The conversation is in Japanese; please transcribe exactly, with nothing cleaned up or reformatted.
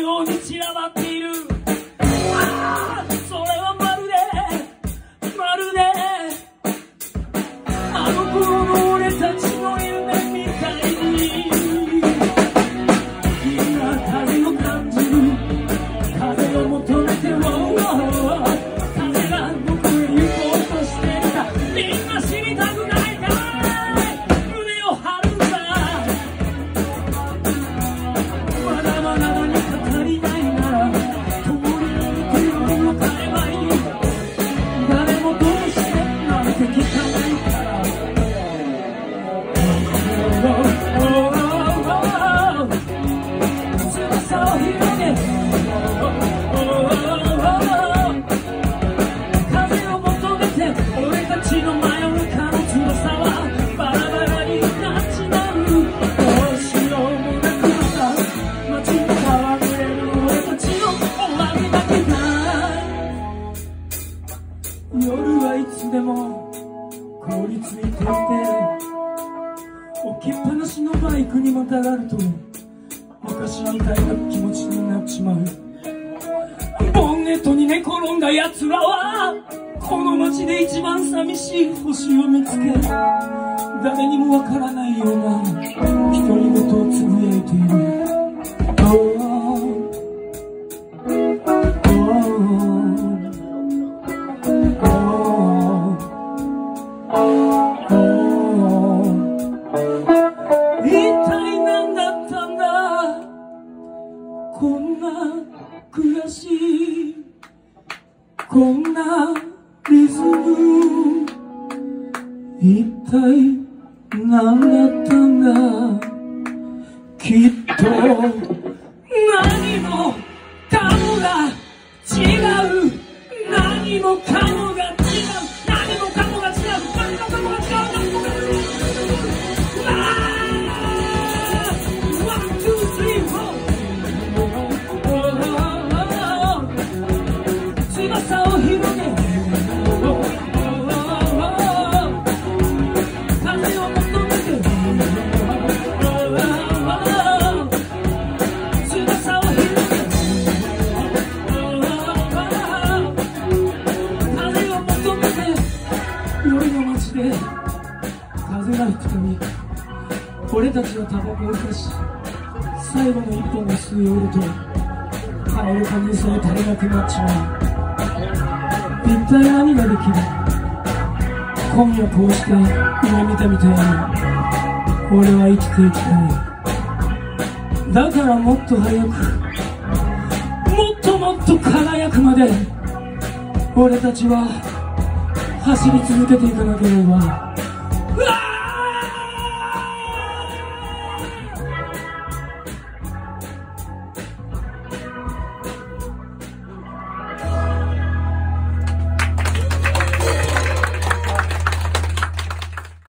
ように散らばっている。ああ、それはまるでまるであの頃の俺たちの夢みたいに。今風を感じる、風を求めても風がどこへ行こうとしてるかみんな知りたくないかい。胸を張るんだ。まだまだ何か足りないなら共に生きるを変えばいい。誰もどうしてなんて聞かないから。翼を広げ風を求めて俺たちの真夜中の翼はバラバラになっちまう。どうしようもなくなった街に戯れる俺たちの終わりだけだ。夜はいつでも凍りついていて置きっぱなしのバイクにまたがると昔みたいな気持ちになっちまう。ボンネットに寝転んだ奴らはこの街で一番寂しい星を見つけ誰にもわからないような独り言をつぶやいている。一体何だったんだこんな悔しいこんなリズム。一体何だったんだ。きっと何もかもが違う。何もかもが違う。何もかもが違う。何もかもが違う。何もかもが違う。翼を広げ風を求めて翼を広げ風を求めて夜の街で風が吹くたび俺たちはタバコをふかし最後の一本を吸い終えると香る感じさえ足りなくなっちまう。一体何ができる。今夜こうして夢見たみたいに俺は生きていきたい。だからもっと早くもっともっと輝くまで俺たちは走り続けていかなければ